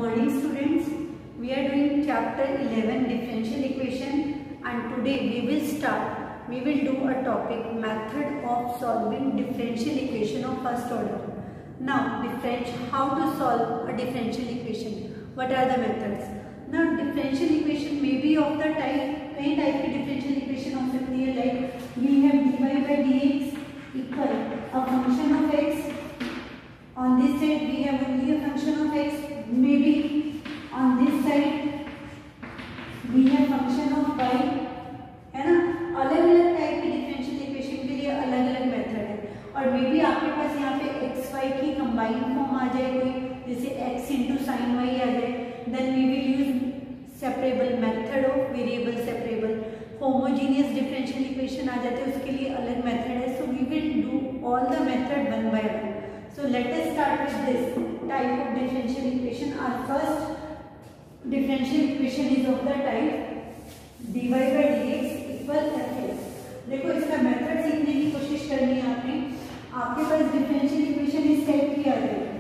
morning students, we are doing chapter 11 differential equation and today we will do a topic method of solving differential equation of first order. Now how to solve a differential equation, what are the methods? Now differential equation may be of the type, कई type की differential equation हो सकती है, like we have dy by dx equal a function of x. On this side we have only a function of x. Maybe on this side we have function of y, है ना. अलग अलग type की differential equation के लिए अलग अलग method है. और मे बी आपके पास यहाँ पे एक्स वाई की कंबाइन फॉर्म आ जाए कोई, जैसे x इंटू साइन वाई आ जाए, then we will use separable method of variable separable. Homogeneous differential equation आ जाते हैं, उसके लिए अलग मेथड है. So we will do all the method one by one. So let us start with this type of differential equation. Our first differential equation is of the type dy by dx equal fx. देखो इसका method सीखने की कोशिश करनी है आपने. आपके पास डिफरेंशियल इक्वेशन इस टाइप की आ जाएगी.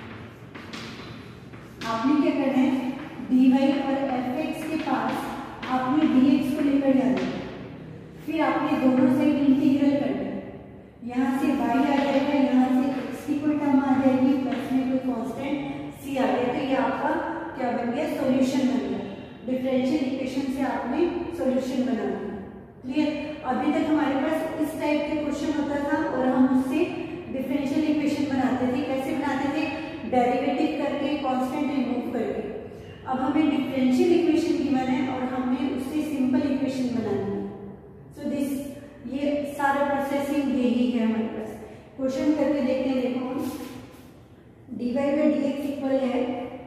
आपने क्या करना है, dy और fx के पास आपने dx को लेकर जाना है. फिर आपने दोनों साइड इंटीग्रल करना है. यहाँ से y आ जाएगा, यहाँ से की कोई टर्म आ जाएगी, प्लस में कोई कांस्टेंट c आ गया. तो ये आपका क्या बन गया, सॉल्यूशन बन गया. डिफरेंशियल इक्वेशन से आपने सॉल्यूशन बना दिया. क्लियर. अभी तक हमारे पास इस टाइप के क्वेश्चन होता था और हम उससे डिफरेंशियल इक्वेशन बनाते थे. कैसे बनाते थे, डेरिवेटिव करके, कांस्टेंट रिमूव करके. अब हमें डिफरेंशियल इक्वेशन गिवन है और हमने उससे सिंपल इक्वेशन बनानी है. सो दिस ये सारा प्रोसेसिंग यही है हमारे पास. क्वेश्चन करके देखते हैं. देखो dy by dx इक्वल है,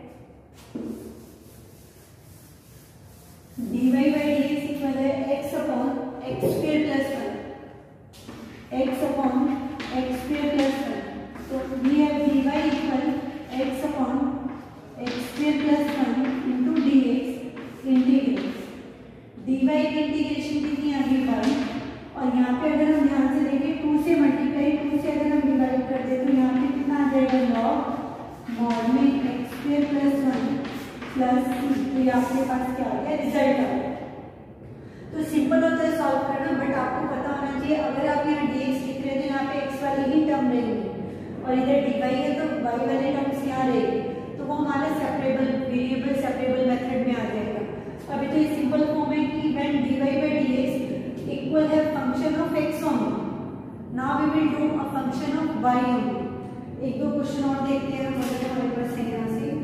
dy by dx इक्वल है x upon x square plus 1, x upon x square plus 1. तो we have dy equal x upon x square plus 1 into dx integral. dy की integration कितनी आ गई 1. और यहाँ पे अगर हम ध्यान से देखें 2 से मल्टीप्लाई, 2 से अगर हम डिवाइड कर दे तो यहाँ पे कितना आ जाएगा, लॉग मॉड में x square plus 1 plus c. तो ये आपके पास क्या आ गया, रिजल्ट आ गया. तो सिंपल होता है सॉल्व करना, बट आपको पता होना चाहिए अगर आप यहाँ dx लिख रहे हैं तो यहाँ पे x वाली ही टर्म रहेगी और इधर dy है तो y वाले टर्म्स यहाँ रहेगी. तो वो हमारा सेपरेबल वेरिएबल सेपरेबल मेथड में आ जाएगा. अभी तो ये सिंपल फॉर्म है कि when dy by dx equal है function of x only. Now we will do a function of y only. एक दो क्वेश्चन और देखते हैं हमारे पास है. यहाँ से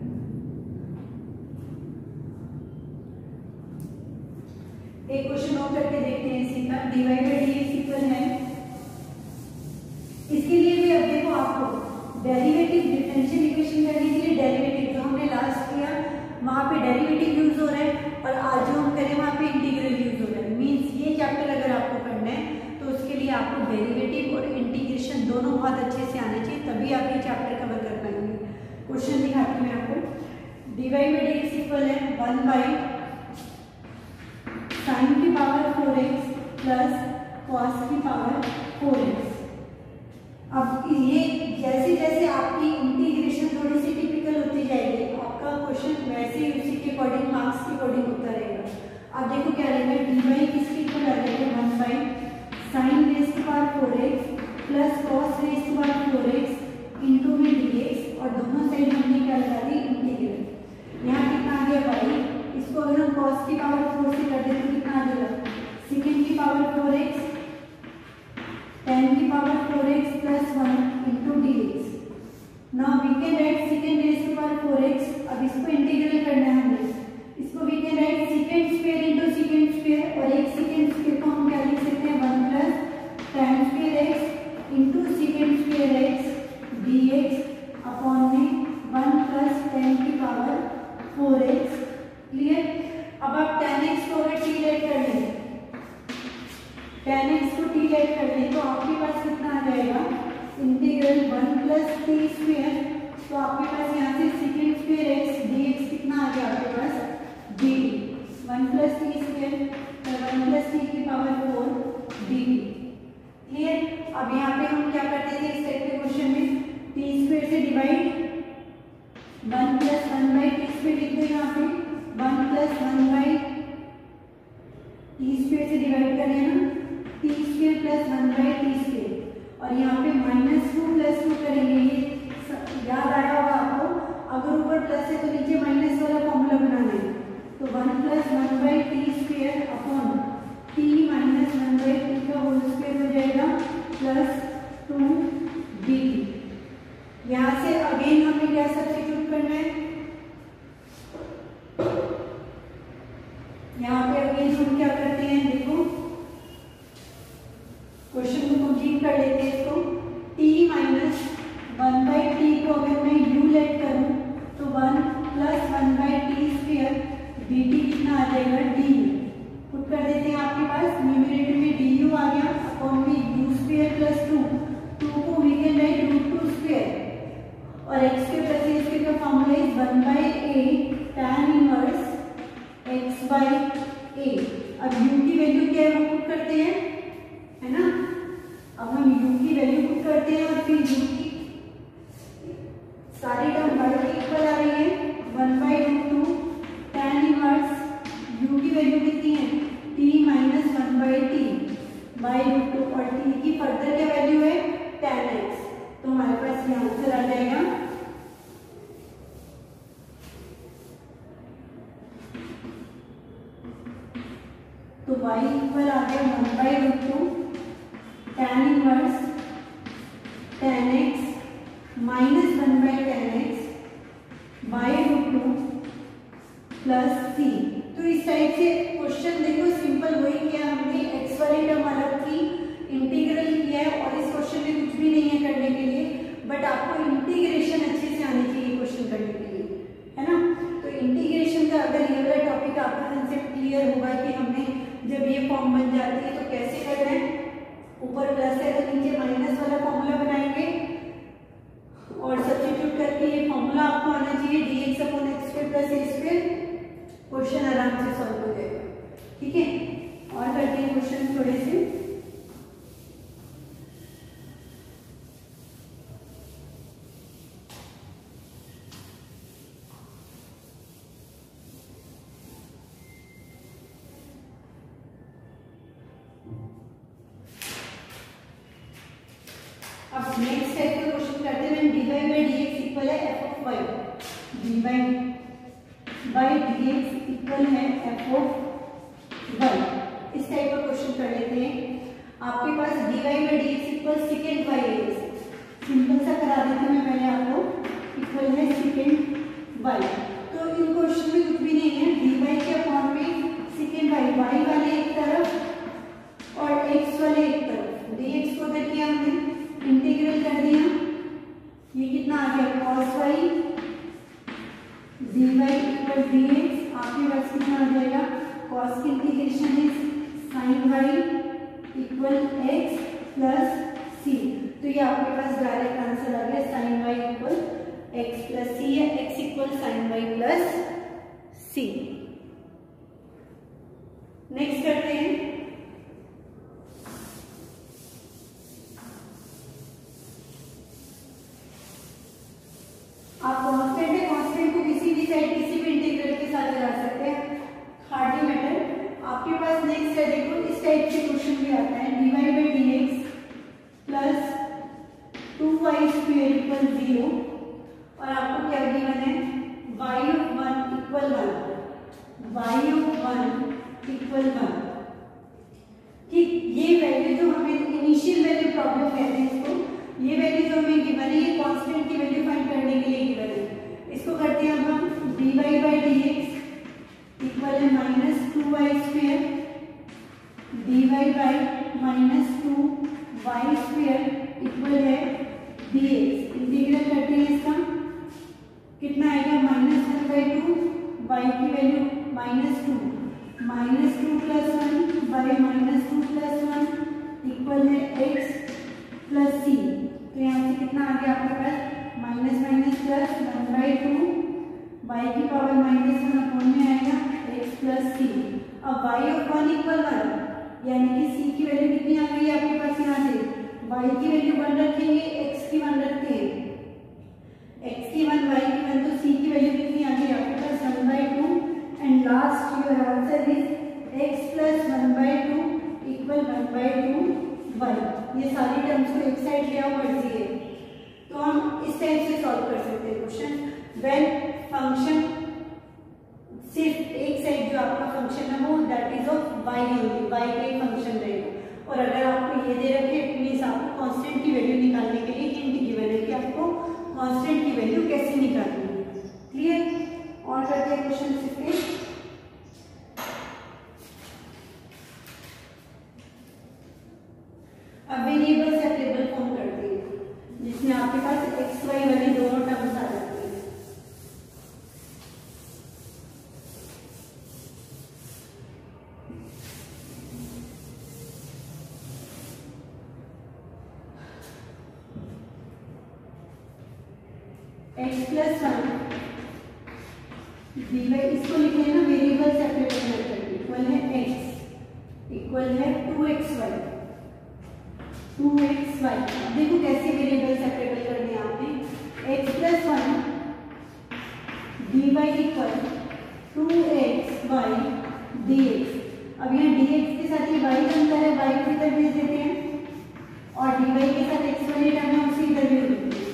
एक क्वेश्चन और करके देखते हैं इसी का. dy by dx इक्वल है, इसके लिए भी अब देखो आपको डेरिवेटिव डिफरेंशियल इक्वेशन करने के लिए डेरिवेटिव जो हमने लास्ट किया वहां पे डेरिवेटिव यूज हो रहा है और आज जो हम करें वहां पे इंटीग्रल यूज हो रहा है. मींस ये चैप्टर अगर आपको पढ़ना है तो उसके लिए आपको डेरिवेटिव और इंटीग्रेशन दोनों बहुत अच्छे से आने चाहिए, तभी आप ये चैप्टर कवर कर पाएंगे. क्वेश्चन दिखाती हूँ मैं आपको. dy by dx इक्वल है 1 बाई साइन की पावर 4x प्लस कॉस की पावर 4x. अब ये जैसे जैसे आपकी इंटीग्रेशन थोड़ी सी टिपिकल होती जाएगी, आपका क्वेश्चन वैसे ही उसी के अकॉर्डिंग मार्क्स के अकॉर्डिंग होता रहेगा. अब देखो क्या रहेगा, dy किसके इक्वल आ जाएगा, 1 बाई साइन रेज की power 4x plus cos raise की पावर 4x इंटू में dx. और दोनों साइड हमने क्या लगा दी, इंटीग्रल. यहाँ कितना आ गया y, इसको अगर हम कॉस की पावर 4 से कर दें तो कितना आ जाएगा, सेकेंड की पावर 4x tan की power 4x plus 1 into dx. Now we can write second raise की पावर 4x. अब इसको इंटीग्रल करना है हमें. इसको we can write second square into second square, और एक सेकेंड स्क्वायर को हम क्या लिख सकते हैं, 1 प्लस tan स्क्वायर x इंटू second square x dx upon में 1 प्लस tan की पावर 4x. क्लियर. अब आप tan x को अगर t लेट कर लें, tan x को t लेट कर लें तो आपके पास कितना आ जाएगा, इंटीग्रल 1 प्लस t स्क्वायर. तो आपके पास यहाँ से सेकेंड स्क्वायर x dx कितना आ गया आपके पास, dt. 1 प्लस t स्क्वायर और 1 प्लस t की पावर 4 dt. क्लियर. अब यहाँ पे हम क्या करते थे इस टाइप के क्वेश्चन में, t स्क्वायर से डिवाइड 1 प्लस 1 बाई यहाँ पे -2 + 2 करेंगे। ये याद आया होगा आपको, अगर ऊपर प्लस है तो नीचे माइनस वाला फॉर्मूला बनाना है। तो 1 + 1/t² अपॉन t - 1/t का होल स्क्वायर हो जाएगा प्लस 2dt। यहाँ से अगेन हमें क्या सब्स्टिट्यूट करना है, यहाँ पे अगेन हम क्या करते हैं, देखो क्वेश्चन को कंप्लीट कर लेते हैं इसको। t - 1/t को अगर मैं u लेट करूं तो 1 + 1/t² dt कितना आ जाएगा, du। पुट कर देते हैं, आपके पास न्यूमरेटर में du आ गया अपॉन में u² + 2 को वी कैन राइट √2² और x के प्रति इसके का formula is 1/a tan inverse x/a। अब u की वैल्यू क्या है वो पुट करते हैं, है ना। अब हम u की वैल्यू पुट करते हैं और फिर u की सारी टर्म y के इक्वल आ रही है 1/√2 tan इनवर्स u की वैल्यू कितनी है, t - 1/t/√2 और t की फर्दर क्या वैल्यू है, tan x। तो हमारे पास ये आंसर आ जाएगा। तो y इक्वल आ गया 1/√2 tan inverse tan x minus 1/tan x/√2 plus c। तो इस टाइप से क्वेश्चन देखो सिंपल वही किया हमने, x वाली टर्म अलग थी, इंटीग्रल किया है और इस क्वेश्चन में कुछ भी नहीं है करने के लिए, बट आपको इंटीग्रेशन अच्छे से आनी चाहिए क्वेश्चन करने के लिए, है ना। तो इंटीग्रेशन का अगर ये वाला टॉपिक आपका कंसेप्ट क्लियर होगा कि हमने जब ये फॉर्म बन जाती है तो कैसे करना है, ऊपर प्लस है तो नीचे माइनस वाला फॉर्मूला बनाएंगे और सब्स्टिट्यूट करके ये फॉर्मूला आपको आना चाहिए dx/x² + a²। क्वेश्चन आराम से सॉल्व हो जाएगा, ठीक है। और करते हैं क्वेश्चन थोड़े से। अब नेक्स्ट टाइप का क्वेश्चन करते हैं, dy/dx इक्वल है f(y), dy/dx इक्वल है f(y)। इस टाइप का क्वेश्चन कर लेते हैं। आपके पास dy/dx equal sec y, simple सा करा देती हूँ मैं पहले आपको, इक्वल है sec y। तो इन क्वेश्चन में कुछ भी नहीं है, dy के अपॉन में sec y, y वाले एक तरफ और x वाले एक तरफ, dx को उधर किया हमने, इंटीग्रल कर दिया, ये कितना आ गया cos y dy equal dx। आपके पास कितना आ जाएगा, cos की integration is sin y equal x plus c। तो ये आपके पास डायरेक्ट आंसर आ गया, sin y equal x plus c है, x equal sin y plus c। Next करते हैं, आप कांस्टेंट है, कांस्टेंट को किसी भी साइड किसी भी इंटीग्रल के साथ लगा सकते हैं, हार्डली मैटर। आपके पास नेक्स्ट है, देखो इस टाइप के क्वेश्चन भी आता है, dy/dx प्लस 2y² इक्वल 0 और आपको क्या गिवन है, y(1) इक्वल 1, y(1) इक्वल 1। ठीक, ये वैल्यू जो हमें इनिशियल वैल्यू प्रॉब्लम कहते हैं इसको, ये वैल्यू जो हमें गिवन है ये कांस्टेंट की वैल्यू फाइंड करने के लिए गिवन है। इसको करते हैं अब हम, dy/dx इक्वल है -2y², dy/-2y² इक्वल है dx। इंटीग्रल करते हैं इसका, कितना आएगा, -1/2, y की वैल्यू -2 प्लस 1/-2 प्लस 1 इक्वल है x प्लस c। तो यहाँ से कितना आ गया आपके पास, माइनस प्लस 1/2, y की पावर -1 अपॉन में आएगा x प्लस c। अब y(1) इक्वल 1, यानी कि c की वैल्यू कितनी आ गई है आपके पास, यहाँ से y की वैल्यू 1 रखेंगे, x की 1 रखते हैं, x की 1 y की 1, तो c की वैल्यू कितनी आ गई आपके पास 1/2 and last your answer is x plus 1/2 equal 1/2 y। ये सारी टर्म्स को एक साइड ले ये दे रखे, मीन्स आपको कांस्टेंट की वैल्यू निकालने के लिए हिंट गिवन है कि आपको कांस्टेंट की वैल्यू कैसे निकालनी है। क्लियर? और करते हैं क्वेश्चन इसके। अब वेरिएबल सेपरेबल फॉर्म करते हैं जिसमें आपके पास एक्स वाई वाली दोनों टर्म्स आ जाती है। X plus one d y, इसको लिखे हैं ना वेरिएबल सेपरेबल मेथड, इक्वल है एक्स इक्वल है 2xy 2xy। अब देखो कैसे वेरिएबल सेपरेबल करने हैं आपने। X plus one d y equal 2xy dx। अब यहाँ dx के साथ ये y बनता है, y को इधर भेज देते हैं और dy के साथ x वाली टर्म है उसे इधर भेज देते हैं।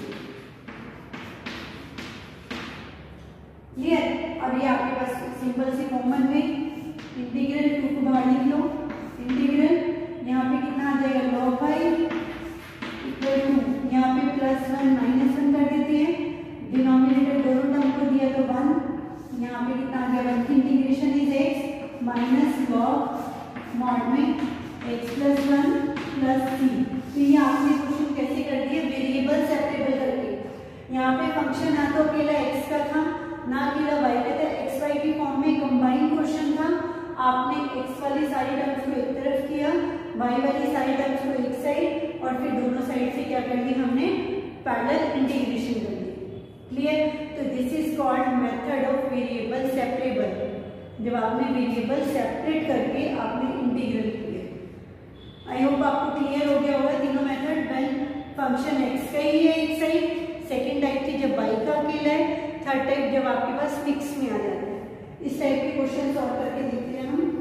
क्लियर? अब ये आपके पास सिंपल सी फॉर्म बन गई। इंटीग्रल 2 को बाहर लिख लो, इंटीग्रल यहाँ पे कितना आ जाएगा log y इक्वल टू, यहाँ पे प्लस 1 माइनस 1 कर देते हैं, डिनोमिनेटर दोनों टर्म को दिया तो 1, यहाँ पे कितना आ गया 1 की integration is x minus log mod में x प्लस 1 प्लस c। तो ये आपने क्वेश्चन कैसे कर दिया, वेरिएबल सेपरेबल करके। यहाँ पे फंक्शन ना तो अकेला x का था ना अकेला y का था, एक्स वाई की फॉर्म में कंबाइंड क्वेश्चन था। आपने x वाली सारी टर्म्स को एक तरफ किया, y वाली सारी टर्म्स को एक साइड, और फिर दोनों साइड से क्या कर दी हमने, पैरेलल इंटीग्रेशन कर दी। क्लियर? तो this is called method of variable separable, जब आपने वेरिएबल सेपरेट करके आपने इंटीग्रल किया। आई होप आपको क्लियर हो गया होगा तीनों मेथड। व्हेन फंक्शन x का ही है एक साइड, सेकेंड टाइप थी जब y का अकेला है, थर्ड टाइप जब आपके पास मिक्स में आ जाता है। इस टाइप के क्वेश्चन सॉल्व करके देखते हैं हम।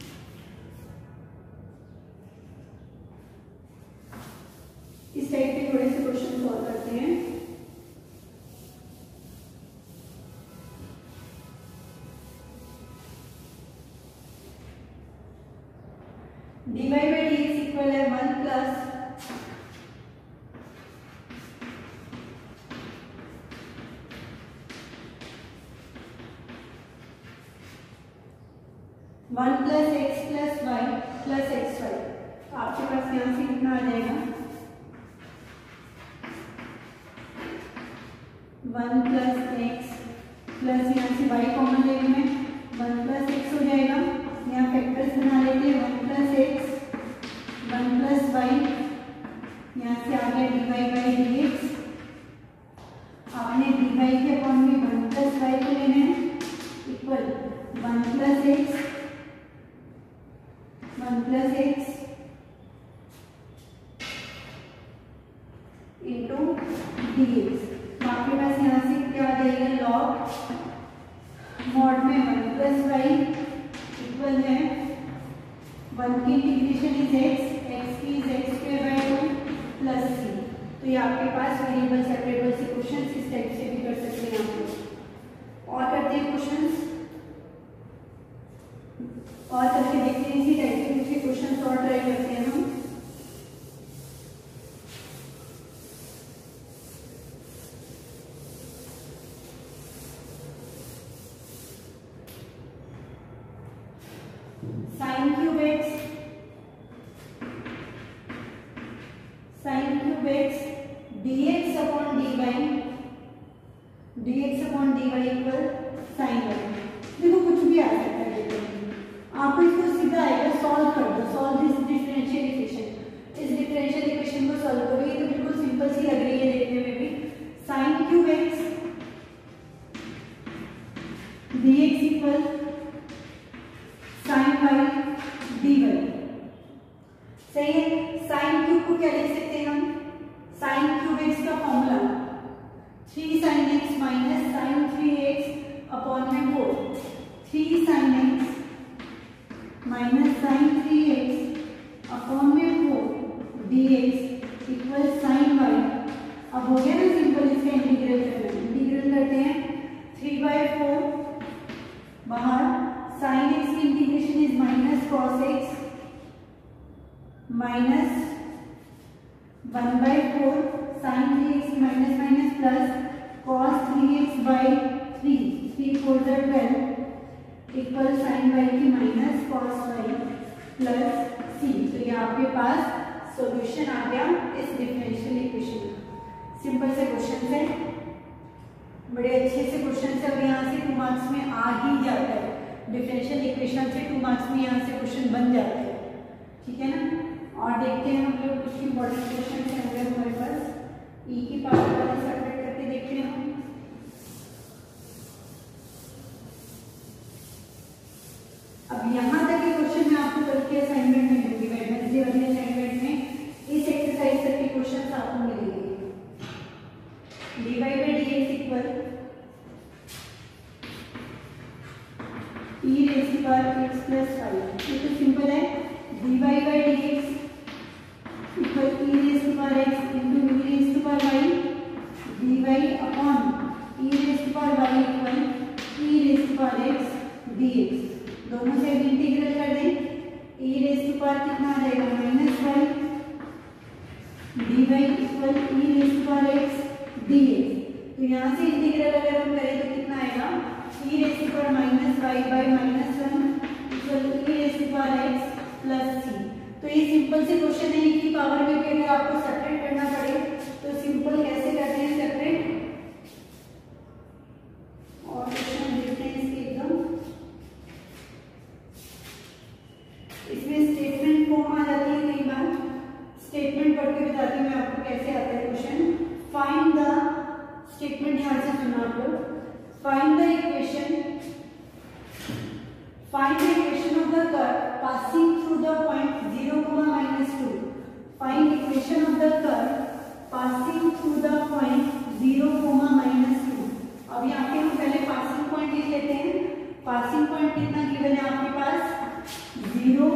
इस टाइप के थोड़े से क्वेश्चन सॉल्व करते हैं। dy by dx इक्वल है 1 plus 1 plus x plus y plus x y. आपके पास यहाँ से कितना आ जाएगा 1 प्लस एक्स प्लस यहाँ से वाई कॉमन लेने में 1 प्लस एक्स हो जाएगा। यहाँ फैक्टर्स बना लेते हैं, 1 प्लस एक्स 1 प्लस वाई, यहाँ से आ गया d y by d x. आपने डी वाई के अपॉन में 1 प्लस वाई को लेना है equal 1 plus x 1 plus x into d x. आपके पास यहाँ से क्या आ जाएगा लॉग मॉड में 1 प्लस वाई इक्वल है 1 की इंटीग्रेशन इज एक्स की is x square by 2 plus c. तो ये आपके पास वेरिएबल सेपरेबल से क्वेश्चन इस टाइप से भी कर सकते हैं आप लोग। और करते हैं क्वेश्चन और करके देखते हैं, इसी टाइप के दूसरे क्वेश्चन और ट्राई करते हैं हम। Sine cube x dx upon dy equal sine y. देखो कुछ भी आ सकता है, आपको इसको सीधा आएगा, सॉल्व कर दो, सॉल्व दिस डिफरेंशियल इक्वेशन। इस डिफरेंशियल इक्वेशन को सॉल्व करोगे तो बिल्कुल सिंपल सी लग रही है देखने में भी। Sine cube x dx equal sine y dy। सही है। साइन क्यूब को क्या लिख सकते हैं हम, साइन क्यूब एक्स का formula 3 sin x minus sine 3x upon में 4। 3 sin x minus sine 3x upon में 4 dx इक्वल साइन वाई। अब हो गया ना सिंपल, इसका इंटीग्रल करना है। इंटीग्रल करते हैं 3/4 बाहर, साइन x की integration is minus cos x minus 1/4 sin 3x minus minus plus cos 3x by 3 3 4 12 equal sin y की minus cos y plus c। तो ये आपके पास सॉल्यूशन आ गया इस डिफरेंशियल इक्वेशन का। सिंपल से क्वेश्चन है, बड़े अच्छे से क्वेश्चन है और यहाँ से 2 मार्क्स में आ ही जाता है। डिफरेंशियल इक्वेशन से 2 मार्क्स में यहाँ से क्वेश्चन बन जाता है, ठीक है ना। और देखते हैं हम लोग कुछ इंपॉर्टेंट क्वेश्चन है होंगे हमारे पास। ई की पावर वाले सेपरेट करके देखते हैं हम। अब यहाँ तक के क्वेश्चन मैं आपको कल के असाइनमेंट में दूंगी, वेडनेसडे वाले असाइनमेंट में इस एक्सरसाइज तक के क्वेश्चन आपको मिलेंगे। dy by dx equal e raise to power x plus 5। ये तो सिंपल है। dy by dx equal e raise to power x into e raise to power y dy upon e raise to power y equal e raise to power x dx। दोनों side integral कर दें। e raise to power कितना आ जाएगा minus y dy equal e raise to power x dx। तो यहाँ से integral अगर हम करें तो कितना आएगा e raise to power minus y by minus 1 equal e raise to power x plus c। तो ये सिंपल से क्वेश्चन है। e की पावर में भी अगर आपको सेपरेट करना पड़े तो सिंपल कैसे करते हैं सेपरेट, और क्वेश्चन देखते हैं इसके एकदम। इसमें स्टेटमेंट फॉर्म आ जाती है, कई बार स्टेटमेंट पढ़ के बताती हूँ मैं आपको कैसे आता है क्वेश्चन। फाइंड द स्टेटमेंट, ध्यान से सुनना आप लोग। Find the equation of the curve passing through the point 0, -2। Find equation of the curve passing through the point 0, -2। अब यहाँ पे हम पहले पासिंग पॉइंट लिख लेते हैं। पासिंग पॉइंट कितना गिवन है आपके पास 0,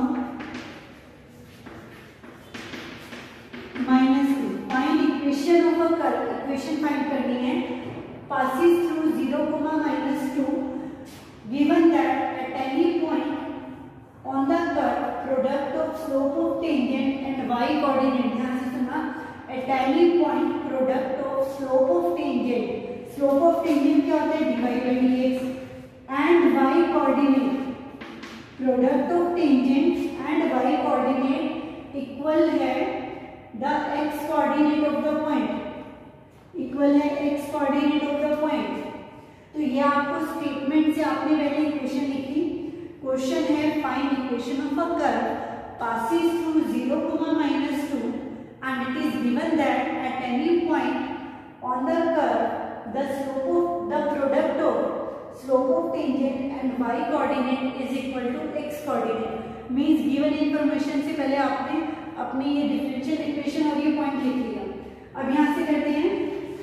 -2। Find equation of a curve, equation find करनी है passes through 0, -2 given that at any point on the curve product of slope of tangent and y coordinate, ध्यान से सुनना, at any point product of slope of tangent, slope of tangent क्या होता है dy by dx, and y coordinate, product of tangent and y coordinate equal है the x coordinate of the point, equal है x coordinate of the point. तो ये आपको statement से आपने पहले इक्वेशन लिखी। क्वेश्चन है find equation of a curve passes through 0, -2 and it is given that at any point on the curve the slope of the product of slope of tangent and y coordinate is equal to x coordinate. Means given information से पहले आपने अपनी ये differential equation और ये point लिख लिया। अब यहाँ से करते हैं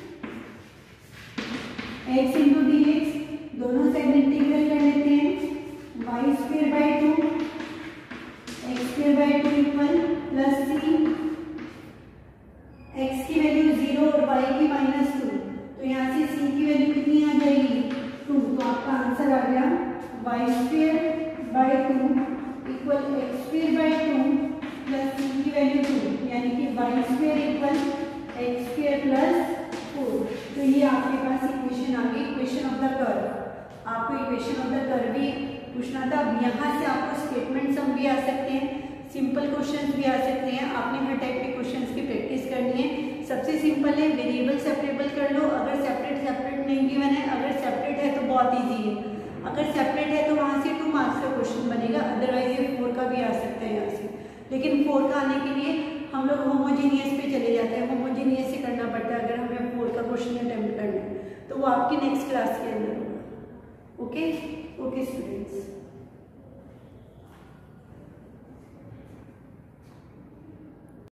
x इंटू डी एक्स, दोनों साइड इंटीग्रल कर लेते हैं। y square by 2 x square by 2 equal plus c। x की वैल्यू 0 और y की -2, तो यहाँ से c की वैल्यू कितनी आ जाएगी 2। तो आपका आंसर आ गया y square by 2 equal x square by 2 plus c की वैल्यू 2, यानी कि y square equal x square plus 4। तो ये आपके पास इक्वेशन आ गई, इक्वेशन ऑफ द कर्व। आपको इक्वेशन ऑफ द कर्व भी पूछना था। अब यहाँ से आपको स्टेटमेंट सम भी आ सकते हैं, सिंपल क्वेश्चंस भी आ सकते हैं। आपने हर टाइप के क्वेश्चंस की प्रैक्टिस करनी है। सबसे सिंपल है वेरिएबल सेपरेबल कर लो। अगर सेपरेट नहीं गिवन है, अगर सेपरेट है तो बहुत ईजी है। अगर सेपरेट है तो वहाँ से 2 मार्क्स का क्वेश्चन बनेगा, अदरवाइज ये 4 का भी आ सकता है यहाँ से। लेकिन 4 का आने के लिए हम लोग होमोजीनियस पे चले जाते हैं, होमोजीनियस से करना पड़ता है अगर हमें 4 का क्वेश्चन अटेम्प्ट करना है। तो वो आपकी नेक्स्ट क्लास के अंदर होगा। Okay students.